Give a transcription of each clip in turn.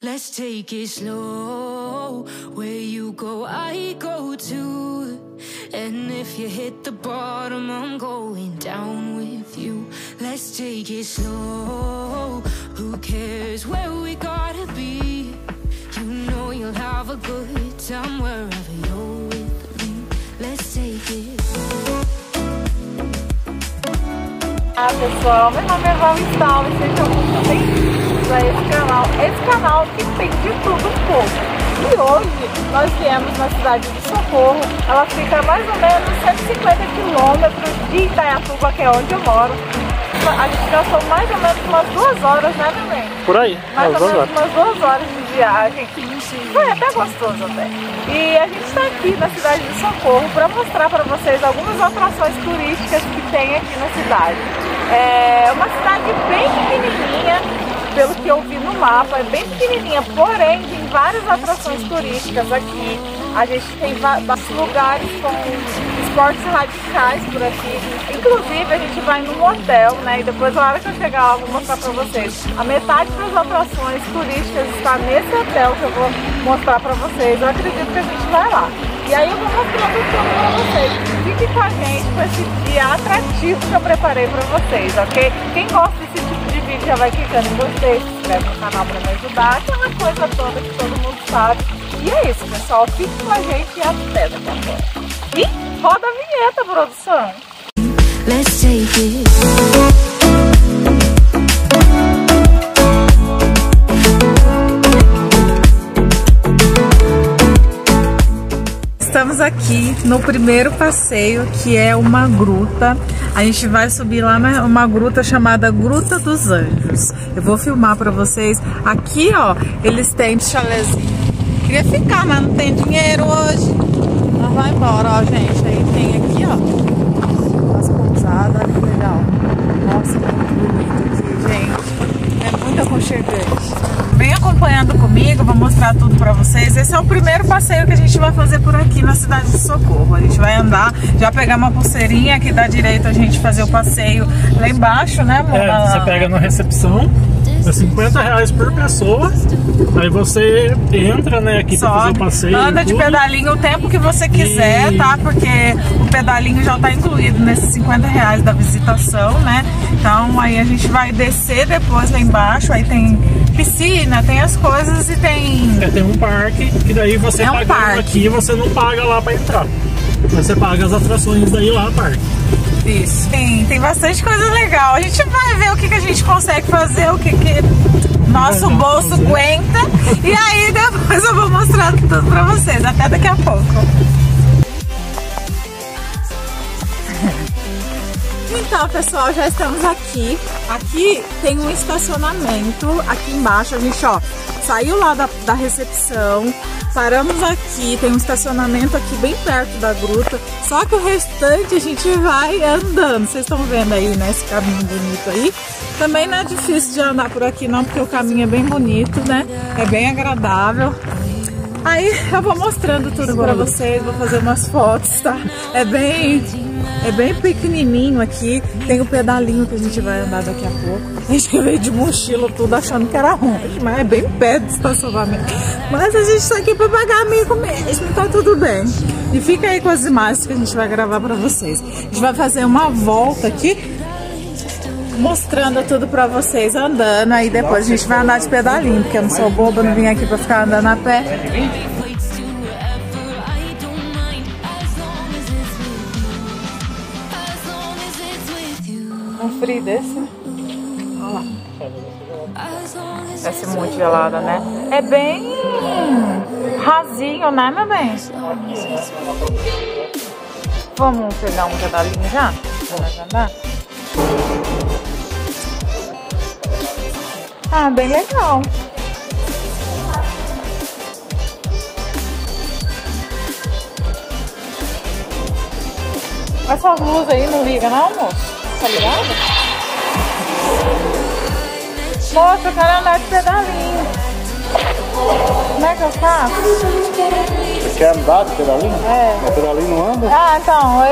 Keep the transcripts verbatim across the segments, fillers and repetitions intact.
Let's take it slow. Where you go, I go too. And if you hit the bottom, I'm going down with you. Let's take it slow. Who cares where we gotta be? You know you'll have a good time wherever you're with me. Let's take it. Olá pessoal, meu nome é Val Stal e sejam muito bem-vindos a esse canal. Esse canal que tem de tudo um pouco. E hoje nós viemos na cidade de Socorro. Ela fica a mais ou menos cento e cinquenta quilômetros de Indaiatuba, que é onde eu moro. A gente gastou mais ou menos umas duas horas, né, neném? Por aí, mais ou menos umas duas horas de viagem. Foi até gostoso até. E a gente está aqui na cidade de Socorro para mostrar para vocês algumas atrações turísticas que tem aqui na cidade. É uma cidade bem pequenininha, pelo que eu vi no mapa, é bem pequenininha, porém tem várias atrações turísticas aqui. A gente tem vários lugares com esportes radicais por aqui. Inclusive a gente vai num hotel, né? E depois na hora que eu chegar lá eu vou mostrar pra vocês. A metade das atrações turísticas está nesse hotel que eu vou mostrar pra vocês. Eu acredito que a gente vai lá. E aí eu vou mostrando tudo pra vocês. Fique com a gente com esse dia atrativo que eu preparei pra vocês, ok? Quem gosta desse tipo de vídeo já vai clicando em gostei, se inscreve no canal pra me ajudar, aquela coisa toda que todo mundo sabe. E é isso, pessoal. Fique com a gente e até daqui a pouco. E roda a vinheta, produção. Let's take it. Estamos aqui no primeiro passeio, que é uma gruta. A gente vai subir lá uma gruta chamada Gruta dos Anjos. Eu vou filmar pra vocês. Aqui, ó, eles têm chalezinho. Queria ficar, mas não tem dinheiro hoje. Mas vai embora, ó, gente. Aí tem aqui, ó, as pousadas. Olha que legal. Nossa, muito bonito aqui, gente. É muito aconchegante. Vem acompanhando comigo, vou mostrar tudo pra vocês. Esse é o primeiro passeio que a gente vai fazer por aqui na cidade de Socorro. A gente vai andar, já pegar uma pulseirinha que dá direito a gente fazer o passeio lá embaixo, né, amor? É, você pega na recepção, é cinquenta reais por pessoa. Aí você entra, né, aqui pra fazer o passeio. Anda de pedalinho o tempo que você quiser, e... tá? Porque o pedalinho já tá incluído nesses cinquenta reais da visitação, né? Então aí a gente vai descer depois lá embaixo, aí tem piscina, tem as coisas e tem... É, tem um parque, que daí você é um pagando aqui, você não paga lá pra entrar. Você paga as atrações daí lá no parque. Isso. Tem, tem bastante coisa legal. A gente vai ver o que, que a gente consegue fazer, o que, que nosso bolso aguenta. E aí depois eu vou mostrar tudo pra vocês. Até daqui a pouco. Então, pessoal, já estamos aqui. Aqui tem um estacionamento. Aqui embaixo, a gente, ó, saiu lá da, da recepção. Paramos aqui, tem um estacionamento aqui bem perto da gruta. Só que o restante a gente vai andando. Vocês estão vendo aí, né, esse caminho bonito aí. Também não é difícil de andar por aqui não, porque o caminho é bem bonito, né? É bem agradável. Aí eu vou mostrando tudo pra vocês, vou fazer umas fotos, tá? É bem... É bem pequenininho aqui, tem o pedalinho que a gente vai andar daqui a pouco. A gente veio de mochila tudo achando que era longe, mas é bem perto do estacionamento. Mas a gente está aqui para pagar amigo mesmo, tá tudo bem. E fica aí com as imagens que a gente vai gravar para vocês. A gente vai fazer uma volta aqui, mostrando tudo para vocês andando. Aí depois a gente vai andar de pedalinho, porque eu não sou boba, não vim aqui para ficar andando a pé. Um frio desse. Olha lá. Desce muito gelada, né? É bem rasinho, né, meu bem? Vamos pegar um pedalinho já? Vamos andar? Ah, bem legal. Essas luzes aí não liga não, moço? Tá ligado? Moça, eu quero andar de pedalinho. Como é que eu faço? Você quer andar de pedalinho? É. O pedalinho não anda? Ah, então.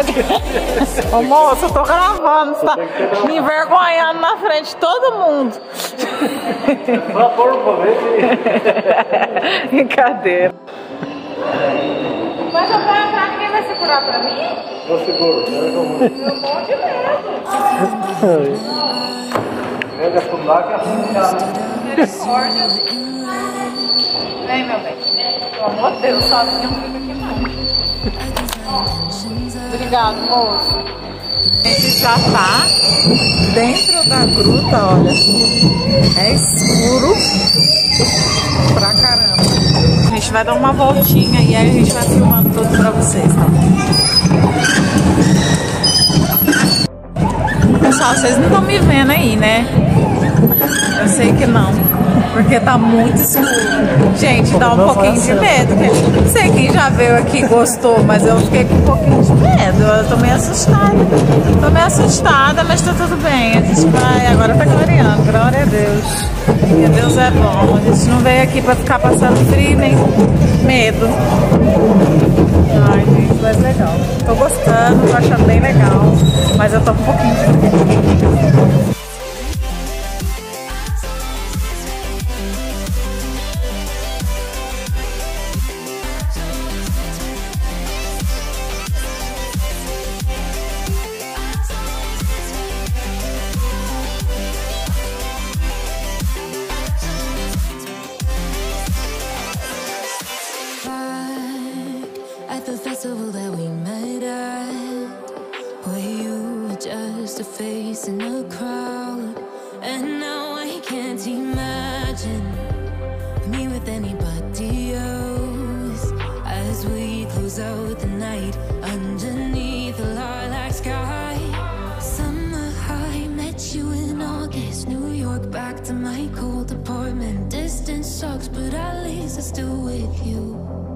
Eu... Ô, moço, eu tô gravando, você tá me envergonhando na frente de todo mundo. Só pôr o colete. Brincadeira. Mas eu vou entrar, ninguém vai segurar pra mim? Eu seguro, eu vou. Eu morro de medo. Pega a fundar que é assim, Misericórdia. Vem, meu bem. Pelo amor de Deus, sozinho não fica aqui não. Obrigado, moço. A gente já tá dentro da gruta, olha. É escuro pra caramba. A gente vai dar uma voltinha e aí a gente vai filmando tudo pra vocês, tá bom? Pessoal, vocês não estão me vendo aí, né? Eu sei que não, porque tá muito escuro. Gente, dá um pouquinho de medo. Não sei quem já veio aqui e gostou, mas eu fiquei com um pouquinho de medo. Eu tô meio assustada. Tô meio assustada, mas tá tudo bem. A gente vai, agora tá clareando, glória a Deus. Porque Deus é bom. A gente não veio aqui pra ficar passando frio nem medo. Ai, gente, mas legal. Tô gostando, tô achando bem legal. Mas eu tô com um pouquinho de medo. At the festival that we met at, where you were just a face in a crowd, and now I can't imagine me with anybody else. As we close out the night underneath the lilac sky, summer high, met you in August, New York, back to my cold apartment. Distance sucks, but at least I'm still with you.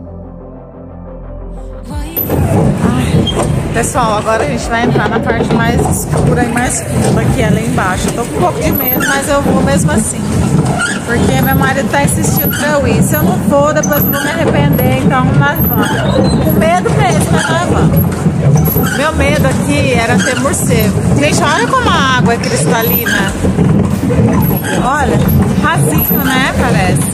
Pessoal, agora a gente vai entrar na parte mais escura e mais funda, que é lá embaixo. Eu tô com um pouco de medo, mas eu vou mesmo assim. Porque meu marido tá insistindo pra eu ir. Se eu não for, depois eu vou me arrepender, então nós vamos. Com medo mesmo, mas nós vamos. Meu medo aqui era ter morcego. Gente, olha como a água é cristalina. Olha, rasinho, né? Parece.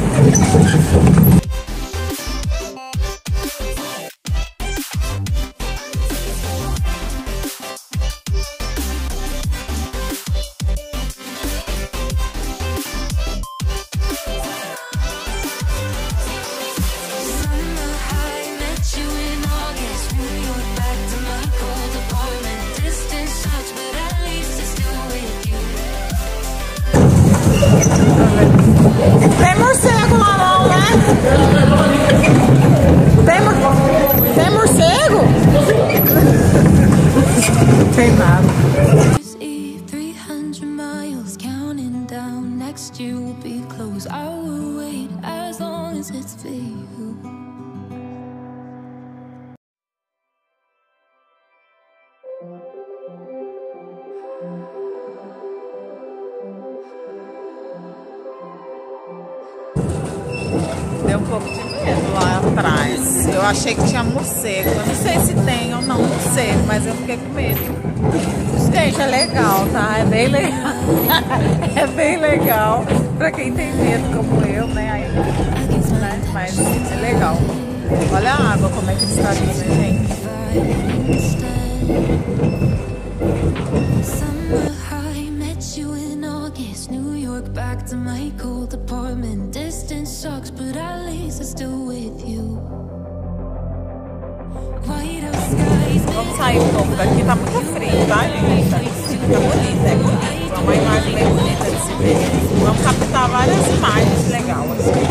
Tem morcego lá não, né? Tem, tem morcego? Não tem nada. three hundred miles counting down. Next year will be close. I will wait as long as it's for you. Deu um pouco de medo lá atrás. Eu achei que tinha morcego. Eu não sei se tem ou não morcego, mas eu fiquei com medo. Gente, é legal, tá? É bem legal. É bem legal. Pra quem tem medo como eu, né? Aí, né? Mas é legal. Olha a água, como é que está ali, né, gente? New York, back to my cold apartment. Distance sucks, but at least I'm still with you. Vamos sair um pouco daqui, tá muito frio, tá, gente? Tá bonita, é bonito. É uma imagem bem bonita de se ver. Vamos captar várias imagens legais. Assim.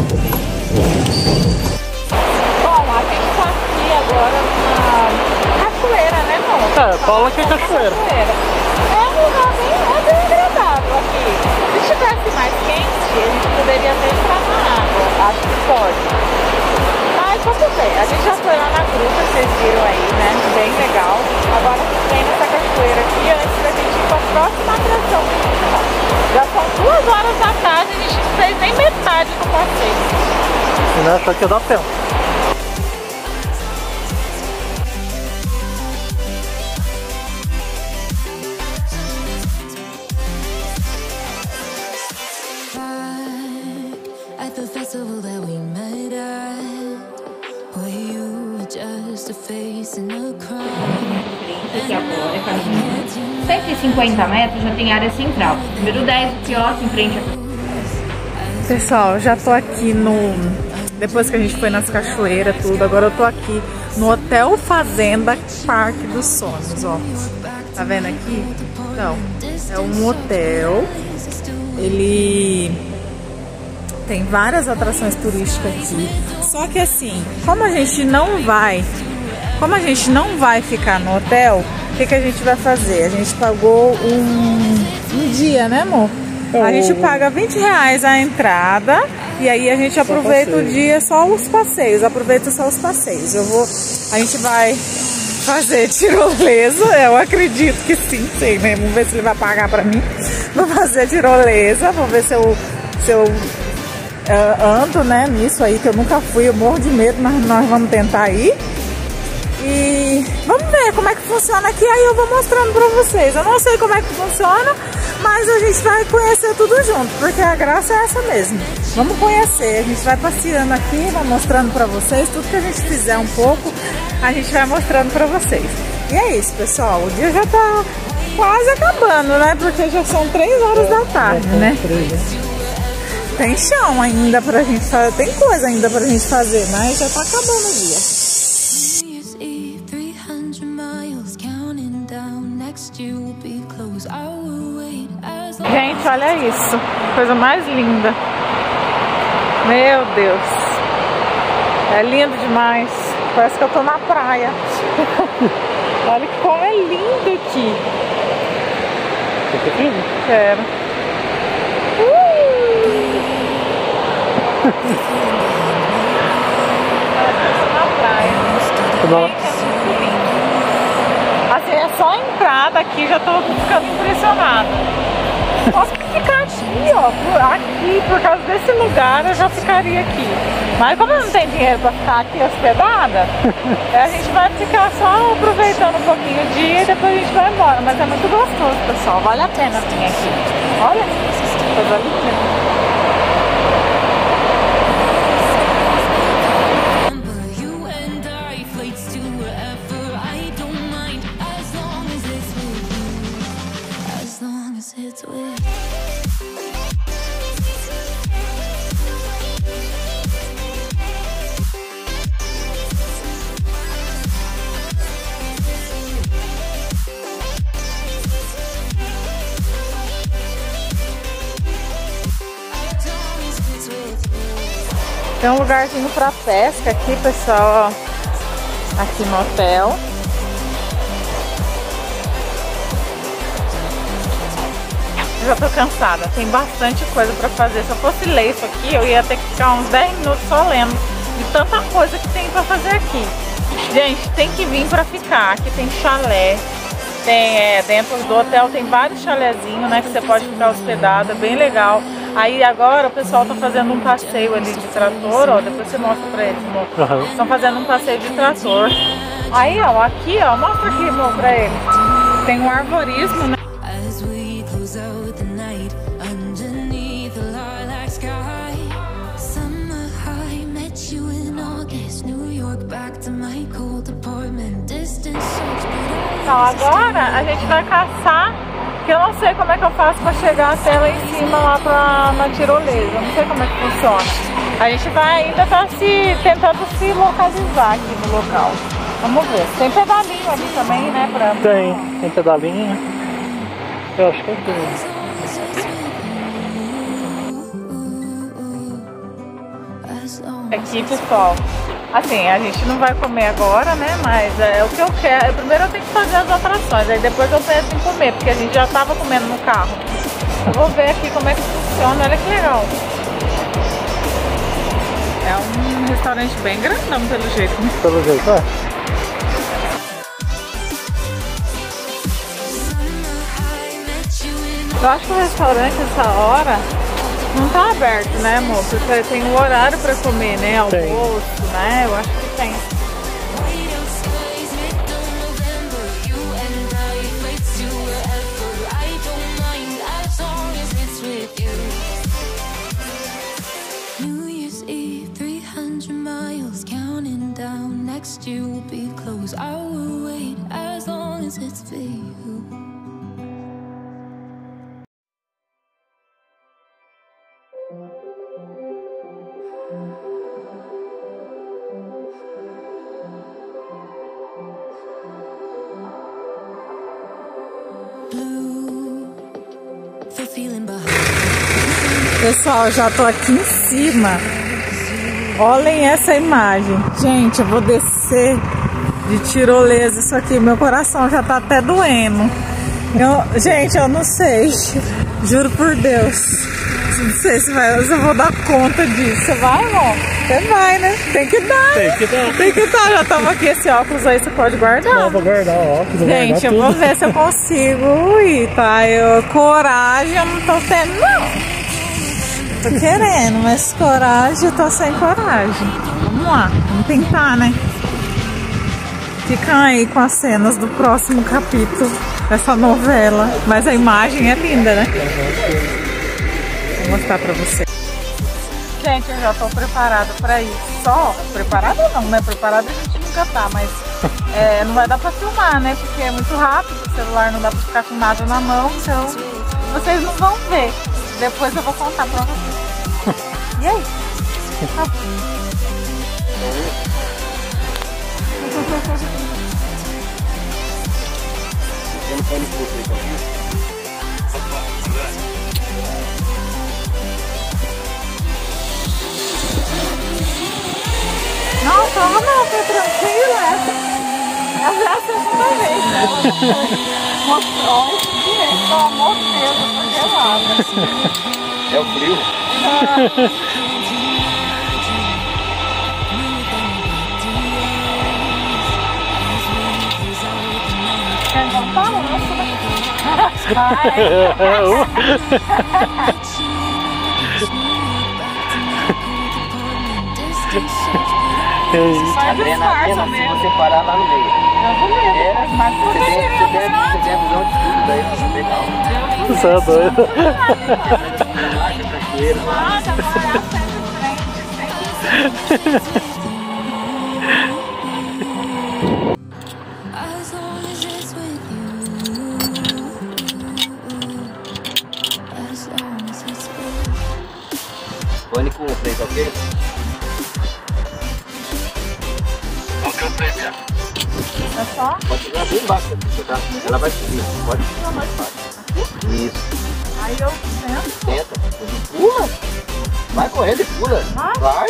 Bom, a gente tá aqui agora na cachoeira, né, amor? É, fala que é cachoeira. cachoeira. É um lugar bem, é bem agradável aqui. Se estivesse mais quente, a gente poderia até entrar na água. Acho que pode. Mas vamos ver. A gente já foi lá na gruta, vocês viram aí, né? Bem legal. Agora vem nessa cachoeira aqui antes da gente ir para a próxima atração que a gente vai. Já são duas horas da tarde e a gente não fez nem metade do passeio. Você não achou que ia dar tempo? festival that we met at, where you were just a face in a crowd. Aqui agora é caminho cento e cinquenta metros, já tem área central. Número dez, o quiosque em frente a... Pessoal, já tô aqui no... Depois que a gente foi nas cachoeiras, tudo, agora eu tô aqui no Hotel Fazenda Parque dos Sonhos, ó. Tá vendo aqui? Então, é um hotel. Ele tem várias atrações turísticas aqui. Só que assim, como a gente não vai... Como a gente não vai ficar no hotel, o que, que a gente vai fazer? A gente pagou um, um dia, né, amor? A gente paga vinte reais a entrada e aí a gente aproveita o dia, só os passeios. Aproveita só os passeios. Eu vou, a gente vai fazer tirolesa, eu acredito que sim, sei, né? Vamos ver se ele vai pagar pra mim. Vou fazer tirolesa, vou ver se eu, se eu uh, ando, né, nisso aí, que eu nunca fui, eu morro de medo, mas nós vamos tentar ir. E vamos ver como é que funciona aqui, aí eu vou mostrando pra vocês. Eu não sei como é que funciona, mas a gente vai conhecer tudo junto, porque a graça é essa mesmo. Vamos conhecer, a gente vai passeando aqui, vai mostrando pra vocês. Tudo que a gente fizer um pouco, a gente vai mostrando pra vocês. E é isso, pessoal, o dia já tá quase acabando, né? Porque já são três horas da tarde, né? Tem chão ainda pra gente fazer, tem coisa ainda pra gente fazer, mas já tá acabando o dia. Gente, olha isso, coisa mais linda. Meu Deus, é lindo demais. Parece que eu tô na praia. Olha como é lindo aqui. Quero. Uh! Na praia. Gente, é muito lindo. Assim, é só a entrada aqui, já tô ficando impressionada. Posso ficar aqui, ó, aqui, por causa desse lugar eu já ficaria aqui. Mas como eu não tenho dinheiro pra ficar aqui hospedada, a gente vai ficar só aproveitando um pouquinho o dia e depois a gente vai embora. Mas é muito gostoso, pessoal, vale a pena vir aqui. Olha, coisa linda. Tem um lugarzinho pra pesca aqui, pessoal, ó, aqui no hotel. Já tô cansada, tem bastante coisa pra fazer. Se eu fosse ler isso aqui, eu ia ter que ficar uns dez minutos só lendo de tanta coisa que tem pra fazer aqui. Gente, tem que vir pra ficar. Aqui tem chalé, tem é, dentro do hotel tem vários chalézinhos, né, que você pode ficar hospedado, é bem legal. Aí agora o pessoal tá fazendo um passeio ali de trator, ó, depois você mostra pra eles, amor. Uhum. Estão fazendo um passeio de trator. Aí, ó, aqui, ó, mostra aqui, amor, pra eles. Tem um arborismo, né? Então agora a gente vai caçar, que eu não sei como é que eu faço para chegar até lá em cima, lá pra, na tirolesa, não sei como é que funciona. A gente vai ainda tá se, tentando se localizar aqui no local. Vamos ver, tem pedalinho ali também, né? Pra... Tem, tem pedalinho. Eu acho que é tudo. Aqui, pessoal, assim, a gente não vai comer agora, né, mas é o que eu quero. Primeiro eu tenho que fazer as atrações, aí depois eu penso em comer, porque a gente já tava comendo no carro. Eu vou ver aqui como é que funciona, olha que legal. É um restaurante bem grandão, pelo jeito, né? Pelo jeito, é. Eu acho que o restaurante, essa hora, não tá aberto, né, amor? Porque tem um horário pra comer, né? Almoço, tem, né? Eu acho que tem. New Year's Eve. down next to you will be close. I will wait as long as it's for you. Pessoal, já tô aqui em cima. Olhem essa imagem. Gente, eu vou descer de tirolesa. Isso aqui, meu coração já tá até doendo. Eu, gente, eu não sei. Juro por Deus. Não sei se, vai, se eu vou dar conta disso. Você vai, amor? Você vai, né? Tem que dar. Tem que dar. Tem que dar. Já estamos aqui. Esse óculos aí você pode guardar. Não, vou guardar o óculos. Vou gente, guardar eu vou tudo. ver se eu consigo ir, tá? Eu, coragem eu não tô tendo, não. Tô querendo, mas coragem, eu tô sem coragem. Vamos lá, vamos tentar, né? Ficam aí com as cenas do próximo capítulo dessa novela. Mas a imagem é linda, né? Vou mostrar pra vocês. Gente, eu já tô preparada pra ir. Só, preparada não, né? Preparada a gente nunca tá, mas é, não vai dar pra filmar, né? Porque é muito rápido, o celular não dá pra ficar com nada na mão, então vocês não vão ver. Depois eu vou contar pra vocês. E aí? Tá. Não, toma não, foi tranquilo essa. Essa é a segunda vez, né? Mostrou esse direito, pelo amor de Deus, eu tô gelada. É o frio. Quer contar o nosso? A adrenalina, se você parar lá no meio. Eu vou mesmo, É, mas por você que deve, queria você deve, falar? você deve usar de tudo daí pra saber calma. Você é doido. Ah, já vai olhar sempre em frente. As long as it's with you. As long as it's with you. Fone com o play, tá ok? Ok, play, É só? pode segurar bem embaixo, tá? Ela vai subir, pode segurar mais fácil. Isso. Aí eu sento. Tenta. Pula. Vai correndo e pula. Vai? Vai.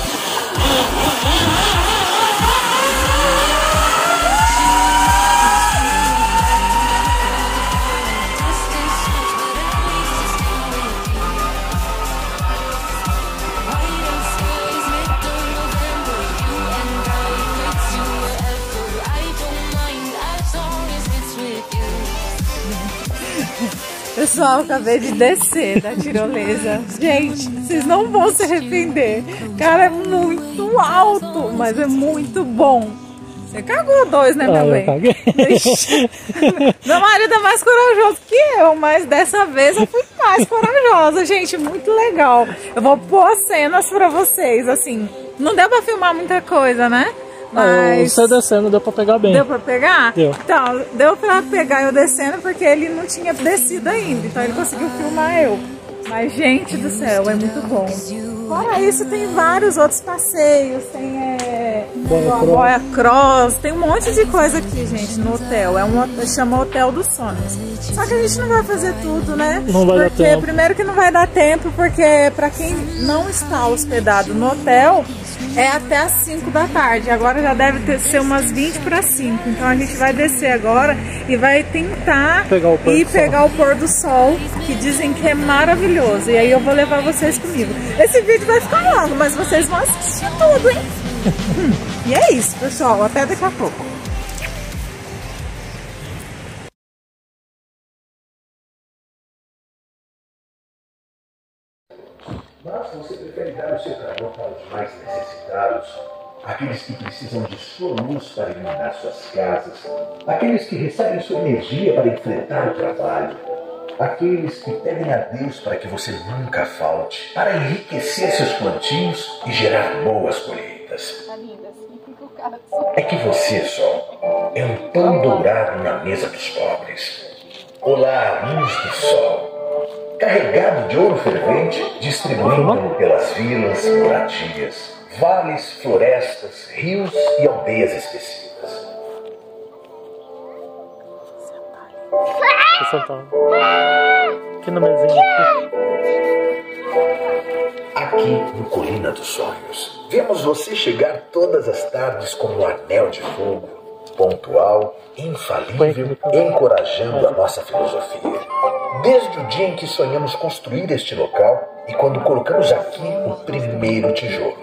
Pessoal, acabei de descer da tirolesa. Gente, vocês não vão se arrepender. Cara, é muito alto, mas é muito bom. Você cagou dois, né, meu Ah, eu bem? caguei. Meu marido é mais corajoso que eu, mas dessa vez eu fui mais corajosa. Gente, muito legal. Eu vou pôr cenas pra vocês, assim. Não deu pra filmar muita coisa, né? Mas... Você descendo deu pra pegar bem. Deu pra pegar? Deu. Então, deu pra pegar eu descendo porque ele não tinha descido ainda. Então ele conseguiu filmar eu. Mas, gente do céu, é muito bom. Fora isso, tem vários outros passeios. Tem é, Boia Cross. Boia Cross. Tem um monte de coisa aqui, gente, no hotel. É um hotel, chama Hotel dos Sonhos. Só que a gente não vai fazer tudo, né? Não vai dar porque, tempo. Primeiro que não vai dar tempo, porque pra quem não está hospedado no hotel, é até às cinco da tarde. Agora já deve ter, ser umas vinte para cinco. Então a gente vai descer agora e vai tentar Pegar o pôr ir do sol. pegar o pôr do sol, que dizem que é maravilhoso. E aí eu vou levar vocês comigo. Esse vídeo vai ficar longo, mas vocês vão assistir tudo, hein? E é isso, pessoal. Até daqui a pouco. Mas você prefere dar o seu calor para os mais necessitados, aqueles que precisam de sua luz para iluminar suas casas, aqueles que recebem sua energia para enfrentar o trabalho, aqueles que pedem a Deus para que você nunca falte, para enriquecer seus plantios e gerar boas colheitas. favoritas. É que você, Sol, é um pão dourado na mesa dos pobres. Olá, luz do sol, carregado de ouro fervente, distribuindo pelas vilas, moradias, vales, florestas, rios e aldeias esquecidas. Vou sentar aqui na mesinha. Aqui no Colina dos Sonhos, vemos você chegar todas as tardes como um anel de fogo, pontual, infalível, encorajando a nossa filosofia. Desde o dia em que sonhamos construir este local e quando colocamos aqui o primeiro tijolo.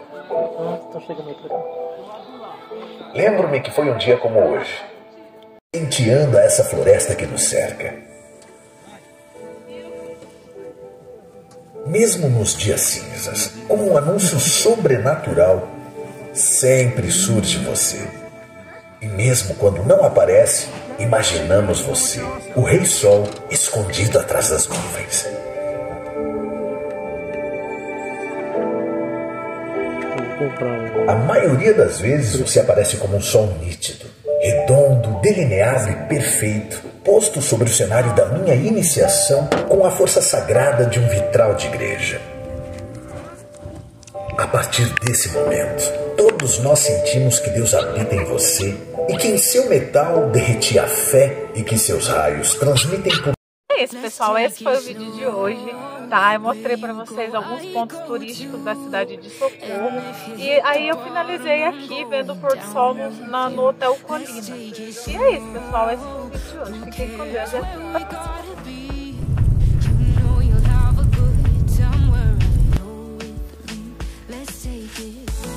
Lembro-me que foi um dia como hoje, penteando a essa floresta que nos cerca. Mesmo nos dias cinzas, como um anúncio sobrenatural, sempre surge você. E mesmo quando não aparece, imaginamos você, o Rei Sol, escondido atrás das nuvens. A maioria das vezes você aparece como um sol nítido, redondo, delineado e perfeito, posto sobre o cenário da minha iniciação com a força sagrada de um vitral de igreja. A partir desse momento, todos nós sentimos que Deus habita em você e que em seu metal derretia a fé e que seus raios transmitem por... É isso, pessoal, esse foi o vídeo de hoje, tá? Eu mostrei pra vocês alguns pontos turísticos da cidade de Socorro e aí eu finalizei aqui vendo o pôr do sol no, na, no Hotel Colina. E é isso, pessoal, esse foi o vídeo de hoje. Fiquem com Deus e até a próxima.